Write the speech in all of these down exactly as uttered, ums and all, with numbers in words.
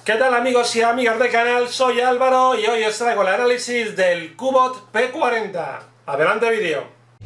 ¿Qué tal amigos y amigas del canal? Soy Álvaro y hoy os traigo el análisis del Cubot P cuarenta. Adelante vídeo.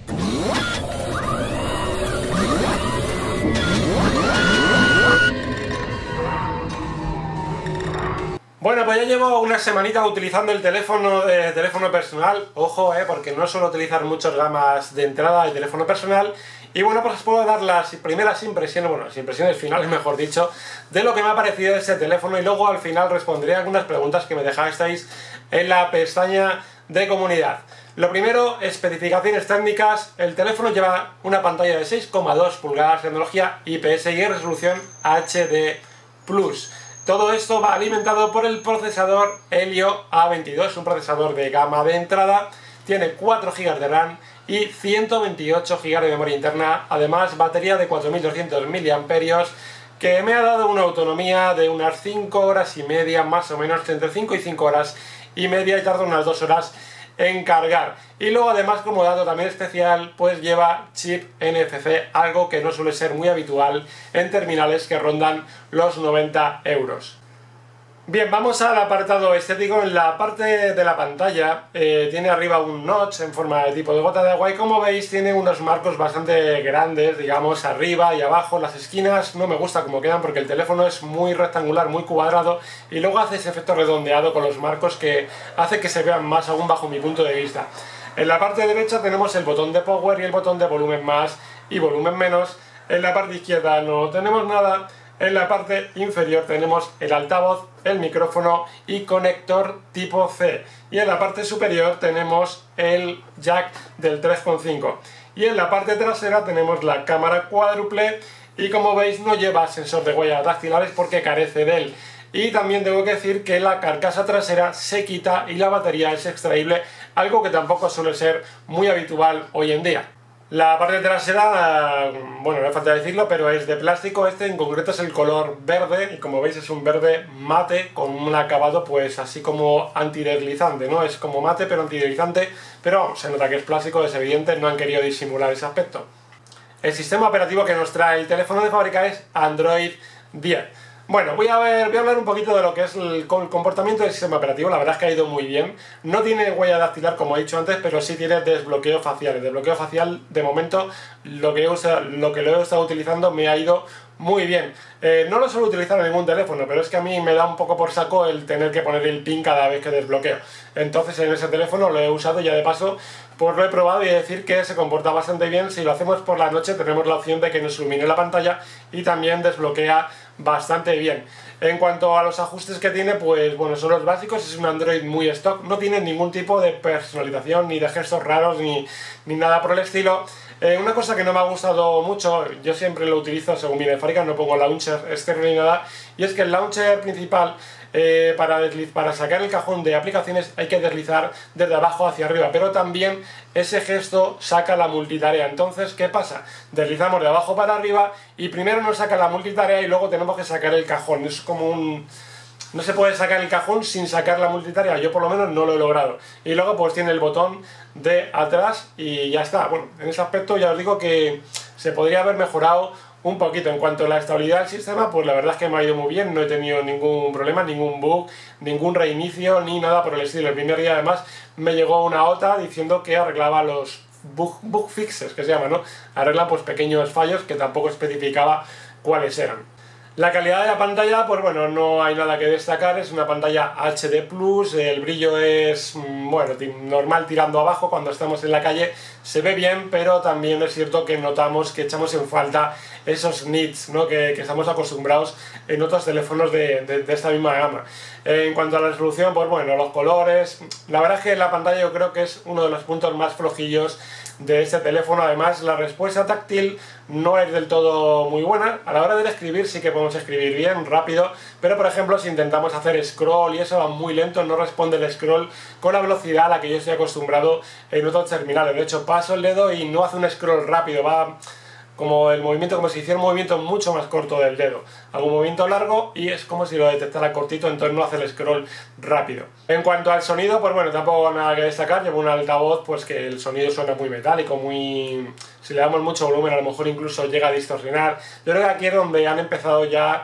Bueno, pues ya llevo una semanita utilizando el teléfono de teléfono personal. Ojo, eh, porque no suelo utilizar muchas gamas de entrada de teléfono personal. Y bueno, pues os puedo dar las primeras impresiones, bueno, las impresiones finales, mejor dicho, de lo que me ha parecido ese teléfono, y luego al final responderé a algunas preguntas que me dejasteis en la pestaña de comunidad. Lo primero, especificaciones técnicas. El teléfono lleva una pantalla de seis coma dos pulgadas, tecnología I P S y resolución H D plus. Todo esto va alimentado por el procesador Helio A veintidós, un procesador de gama de entrada. Tiene cuatro gigas de RAM y ciento veintiocho gigas de memoria interna, además batería de cuatro mil doscientos miliamperios hora, que me ha dado una autonomía de unas cinco horas y media, más o menos, entre cinco y cinco horas y media, y tarda unas dos horas en cargar. Y luego además, como dato también especial, pues lleva chip N F C, algo que no suele ser muy habitual en terminales que rondan los noventa euros. Bien, vamos al apartado estético. En la parte de la pantalla eh, tiene arriba un notch en forma de tipo de gota de agua, y como veis tiene unos marcos bastante grandes, digamos, arriba y abajo. Las esquinas no me gusta cómo quedan porque el teléfono es muy rectangular, muy cuadrado, y luego hace ese efecto redondeado con los marcos que hace que se vean más aún bajo mi punto de vista. En la parte derecha tenemos el botón de power y el botón de volumen más y volumen menos. En la parte izquierda no tenemos nada. En la parte inferior tenemos el altavoz, el micrófono y conector tipo C. Y en la parte superior tenemos el jack del tres coma cinco. Y en la parte trasera tenemos la cámara cuádruple, y como veis no lleva sensor de huellas dactilares porque carece de él. Y también tengo que decir que la carcasa trasera se quita y la batería es extraíble, algo que tampoco suele ser muy habitual hoy en día. La parte trasera, bueno, no hace falta decirlo, pero es de plástico. Este en concreto es el color verde, y como veis es un verde mate con un acabado pues así como antideslizante, ¿no? Es como mate pero antideslizante, pero se nota que es plástico, es evidente, no han querido disimular ese aspecto. El sistema operativo que nos trae el teléfono de fábrica es Android diez. Bueno, voy a, ver, voy a hablar un poquito de lo que es el comportamiento del sistema operativo. La verdad es que ha ido muy bien. No tiene huella dactilar, como he dicho antes, pero sí tiene desbloqueo facial. El desbloqueo facial, de momento, lo que, he usado, lo que lo he estado utilizando me ha ido muy bien. Eh, no lo suelo utilizar en ningún teléfono, pero es que a mí me da un poco por saco el tener que poner el pin cada vez que desbloqueo. Entonces en ese teléfono lo he usado, y ya de paso pues lo he probado, y decir que se comporta bastante bien. Si lo hacemos por la noche tenemos la opción de que nos ilumine la pantalla y también desbloquea bastante bien. En cuanto a los ajustes que tiene, pues bueno, son los básicos. Es un Android muy stock, no tiene ningún tipo de personalización, ni de gestos raros, ni, ni nada por el estilo. Eh, una cosa que no me ha gustado mucho, yo siempre lo utilizo según viene de fábrica, no pongo launcher externo ni nada, y es que el launcher principal, eh, para, para sacar el cajón de aplicaciones hay que deslizar desde abajo hacia arriba, pero también ese gesto saca la multitarea. Entonces, ¿qué pasa? Deslizamos de abajo para arriba y primero nos saca la multitarea y luego tenemos que sacar el cajón. Es como un... No se puede sacar el cajón sin sacar la multitarea, yo por lo menos no lo he logrado. Y luego pues tiene el botón de atrás y ya está. Bueno, en ese aspecto ya os digo que se podría haber mejorado un poquito. En cuanto a la estabilidad del sistema, pues la verdad es que me ha ido muy bien, no he tenido ningún problema, ningún bug, ningún reinicio, ni nada por el estilo. El primer día además me llegó una O T A diciendo que arreglaba los bug, bug fixes, que se llama, ¿no? Arregla pues pequeños fallos que tampoco especificaba cuáles eran. La calidad de la pantalla, pues bueno, no hay nada que destacar, es una pantalla H D plus, el brillo es, bueno, normal tirando abajo. Cuando estamos en la calle se ve bien, pero también es cierto que notamos que echamos en falta esos nits, ¿no? que, que estamos acostumbrados en otros teléfonos de, de, de esta misma gama. En cuanto a la resolución, pues bueno, los colores, la verdad es que la pantalla yo creo que es uno de los puntos más flojillos de este teléfono. Además, la respuesta táctil no es del todo muy buena. A la hora de escribir sí que podemos escribir bien, rápido, pero por ejemplo si intentamos hacer scroll y eso va muy lento, no responde el scroll con la velocidad a la que yo estoy acostumbrado en otros terminales. De hecho, paso el dedo y no hace un scroll rápido, va como el movimiento, como si hiciera un movimiento mucho más corto del dedo. Hago un movimiento largo y es como si lo detectara cortito, entonces no hace el scroll rápido. En cuanto al sonido, pues bueno, tampoco nada que destacar. Llevo un altavoz pues que el sonido suena muy metálico, muy... si le damos mucho volumen a lo mejor incluso llega a distorsionar. Yo creo que aquí es donde han empezado ya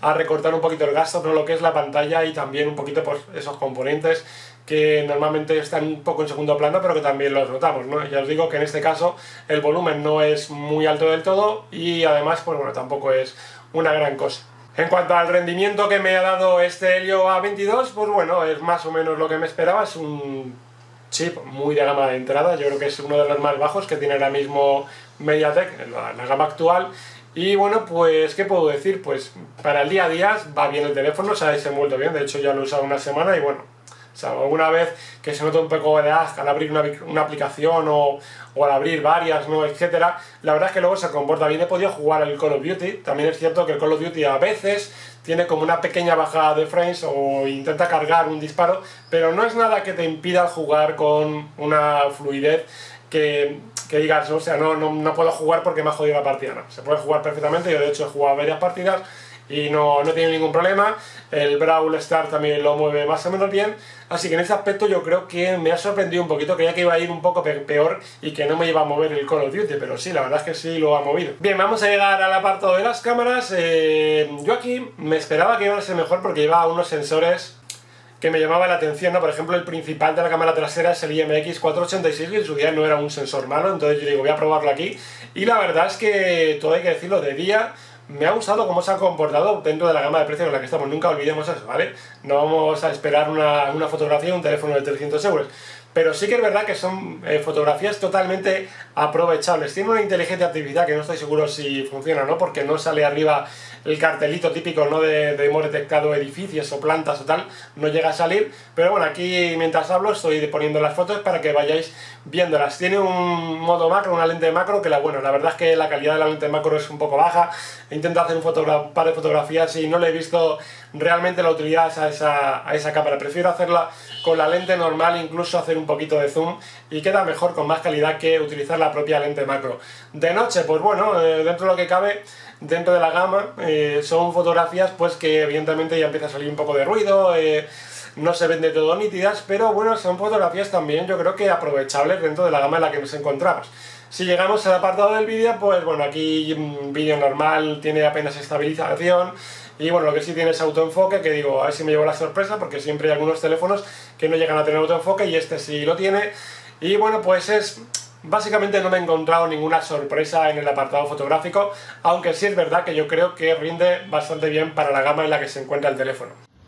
a recortar un poquito el gasto, pero lo que es la pantalla y también un poquito pues, esos componentes que normalmente están un poco en segundo plano, pero que también los notamos, ¿no? Ya os digo que en este caso el volumen no es muy alto del todo y además, pues bueno, tampoco es una gran cosa. En cuanto al rendimiento que me ha dado este Helio A veintidós, pues bueno, es más o menos lo que me esperaba, es un chip muy de gama de entrada, yo creo que es uno de los más bajos que tiene ahora mismo MediaTek en la, la gama actual. Y bueno, pues, ¿qué puedo decir? Pues para el día a día va bien el teléfono, se ha desenvuelto bien, de hecho ya lo he usado una semana y bueno, o sea, alguna vez que se nota un poco de lag al abrir una, una aplicación o, o al abrir varias, ¿no? etcétera, la verdad es que luego se comporta bien. He podido jugar al Call of Duty, también es cierto que el Call of Duty a veces tiene como una pequeña bajada de frames o intenta cargar un disparo, pero no es nada que te impida jugar con una fluidez que, que digas, o sea, no, no, no puedo jugar porque me ha jodido la partida, no, se puede jugar perfectamente. Yo de hecho he jugado varias partidas y no, no tiene ningún problema. El Brawl Stars también lo mueve más o menos bien, así que en ese aspecto yo creo que me ha sorprendido un poquito. Creía que iba a ir un poco peor y que no me iba a mover el Call of Duty, pero sí, la verdad es que sí lo ha movido. Bien, vamos a llegar al apartado de las cámaras. eh, yo aquí me esperaba que iba a ser mejor porque lleva unos sensores que me llamaban la atención, ¿no? Por ejemplo, el principal de la cámara trasera es el I M X cuatrocientos ochenta y seis, que en su día no era un sensor malo, entonces yo digo, voy a probarlo aquí, y la verdad es que, todo hay que decirlo, de día me ha gustado cómo se ha comportado dentro de la gama de precios en la que estamos. Nunca olvidemos eso, ¿vale? No vamos a esperar una, una fotografía de un teléfono de trescientos euros. Pero sí que es verdad que son eh, fotografías totalmente aprovechables. Tiene una inteligencia artificial que no estoy seguro si funciona o no, porque no sale arriba el cartelito típico, ¿no? de, de hemos detectado edificios o plantas o tal, no llega a salir. Pero bueno, aquí mientras hablo estoy poniendo las fotos para que vayáis viéndolas. Tiene un modo macro, una lente macro, que la, bueno, la verdad es que la calidad de la lente macro es un poco baja. He intentado hacer un par de fotografías y no le he visto realmente la utilidad a esa, a esa cámara. Prefiero hacerla con la lente normal, incluso hacer un poquito de zoom, y queda mejor, con más calidad, que utilizar la propia lente macro. De noche, pues bueno, eh, dentro de lo que cabe, dentro de la gama, eh, son fotografías pues que evidentemente ya empieza a salir un poco de ruido, eh, no se ven de todo nítidas, pero bueno, son fotografías también yo creo que aprovechables dentro de la gama en la que nos encontramos. Si llegamos al apartado del vídeo, pues bueno, aquí vídeo normal, tiene apenas estabilización. Y bueno, lo que sí tiene es autoenfoque, que digo, a ver si me llevo la sorpresa, porque siempre hay algunos teléfonos que no llegan a tener autoenfoque y este sí lo tiene. Y bueno, pues es... básicamente no me he encontrado ninguna sorpresa en el apartado fotográfico, aunque sí es verdad que yo creo que rinde bastante bien para la gama en la que se encuentra el teléfono.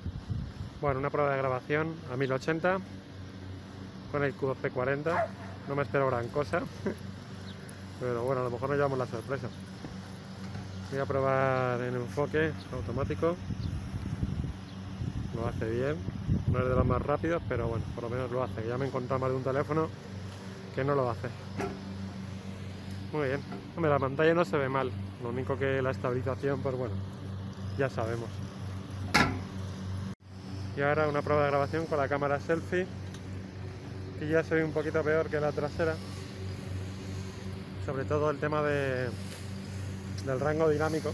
Bueno, una prueba de grabación a mil ochenta con el Q doce cuarenta, no me espero gran cosa, pero bueno, a lo mejor nos llevamos la sorpresa. Voy a probar en enfoque automático, lo hace bien, no es de los más rápidos, pero bueno, por lo menos lo hace. Ya me he encontrado más de un teléfono que no lo hace. Muy bien. Hombre, la pantalla no se ve mal, lo único que la estabilización, pues bueno, ya sabemos. Y ahora una prueba de grabación con la cámara selfie, que ya se ve un poquito peor que la trasera, sobre todo el tema de, del rango dinámico.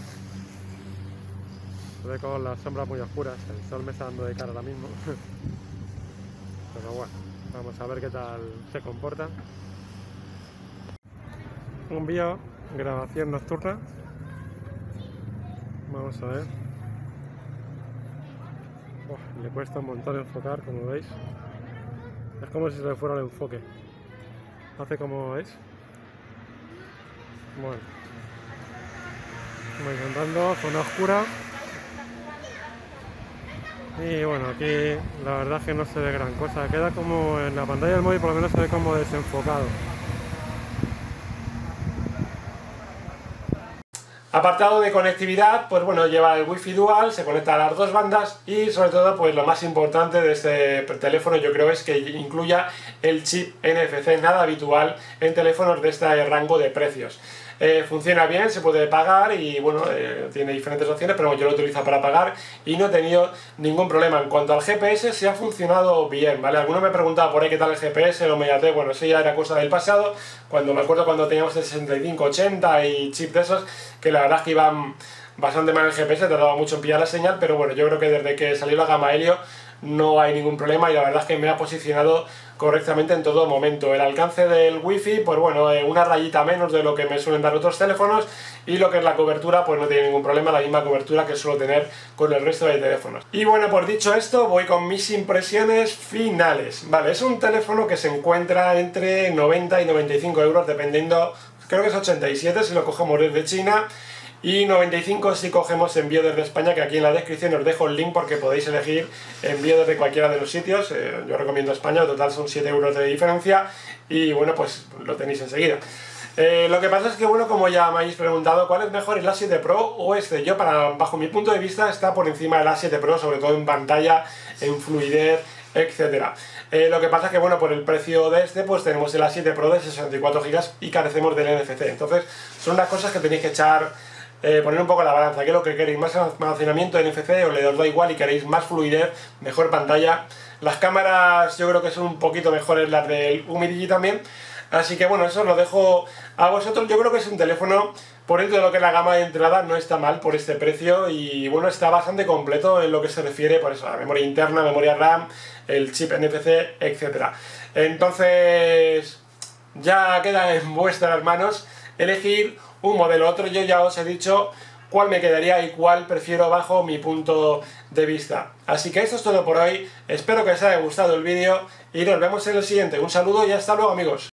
Se ve con las sombras muy oscuras, el sol me está dando de cara ahora mismo. Pero bueno, vamos a ver qué tal se comporta. Un vídeo, grabación nocturna. Vamos a ver. Oh, le cuesta un montón enfocar, como veis. Es como si se le fuera el enfoque. Hace como veis. Bueno. Voy intentando, zona oscura. Y bueno, aquí la verdad es que no se ve gran cosa. Queda como en la pantalla del móvil, por lo menos se ve como desenfocado. Apartado de conectividad, pues bueno, lleva el Wi-Fi dual, se conecta a las dos bandas y sobre todo, pues lo más importante de este teléfono yo creo es que incluya el chip N F C, nada habitual en teléfonos de este rango de precios. Eh, funciona bien, se puede pagar y bueno, eh, tiene diferentes opciones, pero yo lo utilizo para pagar y no he tenido ningún problema. En cuanto al G P S, se ha funcionado bien, ¿vale? Alguno me preguntaba por ahí qué tal el G P S, lo MediaTek, bueno, eso ya era cosa del pasado, cuando me acuerdo cuando teníamos el sesenta y cinco ochenta y chip de esos, que la verdad es que iban bastante mal el G P S, tardaba mucho en pillar la señal, pero bueno, yo creo que desde que salió la gama Helio no hay ningún problema y la verdad es que me ha posicionado correctamente en todo momento. El alcance del wifi, pues bueno, eh, una rayita menos de lo que me suelen dar otros teléfonos, y lo que es la cobertura, pues no tiene ningún problema, la misma cobertura que suelo tener con el resto de teléfonos. Y bueno, pues dicho esto, voy con mis impresiones finales. Vale, es un teléfono que se encuentra entre noventa y noventa y cinco euros, dependiendo, creo que es ochenta y siete si lo cogemos desde China, y noventa y cinco si cogemos envío desde España, que aquí en la descripción os dejo el link porque podéis elegir envío desde cualquiera de los sitios. Eh, yo recomiendo España, en total son siete euros de diferencia y bueno, pues lo tenéis enseguida. Eh, lo que pasa es que, bueno, como ya me habéis preguntado, ¿cuál es mejor, el A siete Pro o este? Yo, para, bajo mi punto de vista, está por encima del A siete Pro, sobre todo en pantalla, en fluidez, etcétera. Eh, lo que pasa es que, bueno, por el precio de este, pues tenemos el A siete Pro de sesenta y cuatro gigas y carecemos del N F C. Entonces, son unas cosas que tenéis que echar, eh, poner un poco la balanza. ¿Qué es lo que queréis? ¿Más almacenamiento N F C o le os da igual y queréis más fluidez, mejor pantalla? Las cámaras yo creo que son un poquito mejores las del Humidigi también. Así que bueno, eso lo dejo a vosotros. Yo creo que es un teléfono, por dentro de lo que es la gama de entrada, no está mal por este precio y bueno, está bastante completo en lo que se refiere por eso, a la memoria interna, memoria RAM, el chip N F C, etcétera. Entonces, ya queda en vuestras manos elegir un modelo u otro. Yo ya os he dicho cuál me quedaría y cuál prefiero bajo mi punto de vista. Así que esto es todo por hoy. Espero que os haya gustado el vídeo y nos vemos en el siguiente. Un saludo y hasta luego, amigos.